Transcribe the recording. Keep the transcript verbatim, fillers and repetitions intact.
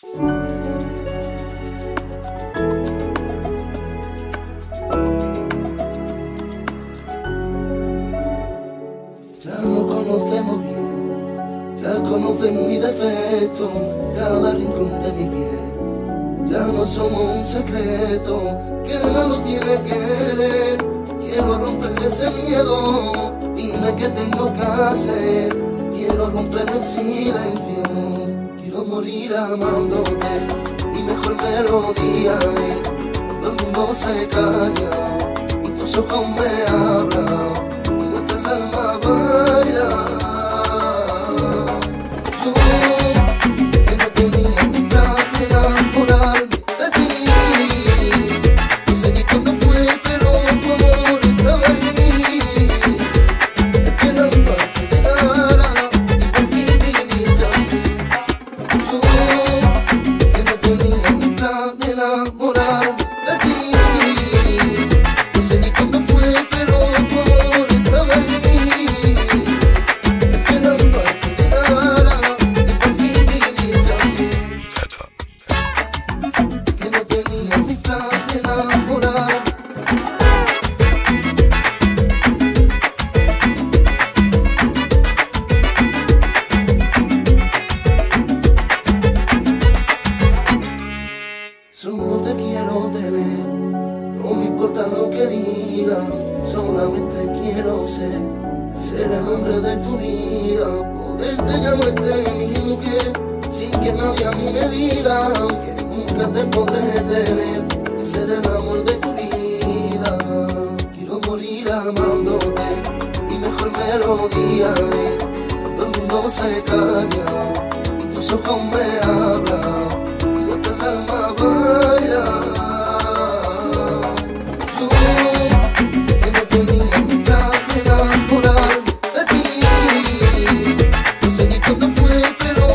Ya nos conocemos bien, ya conocen mi defecto, cada rincón de mi piel. Ya no somos un secreto que no lo tiene que querer. Quiero romper ese miedo, dime qué tengo que hacer. Quiero romper el silencio, quiero morir amándote. Mi mejor melodía es cuando el mundo se calla y tus ojos me hablan y nuestras almas bailan. Yo que no tenía ni plan de enamorarme de ti, no sé ni cuándo fue, pero tu amor estaba ahí, esperando a que llegara y por fin viniste a mí. Yo que no tenía ni plan de enamorarme de ti, no sé ni cuándo fue, pero tu amor estaba ahí, esperando a que llegara y por fin viniste a mí. Que no tenía ni plan de enamorarme. Solo te quiero tener, no me importa lo que digan, solamente quiero ser, ser el hombre de tu vida, poderte llamarte mi mujer, sin que nadie a mí me diga, que nunca te podré tener, y ser el amor de tu vida. Quiero morir amándote, mi mejor melodía es cuando el mundo se calla y tus ojos me hablan y nuestras almas bailan. Yo que no tenía ni plan de enamorarme de ti, no sé ni cuándo fue, pero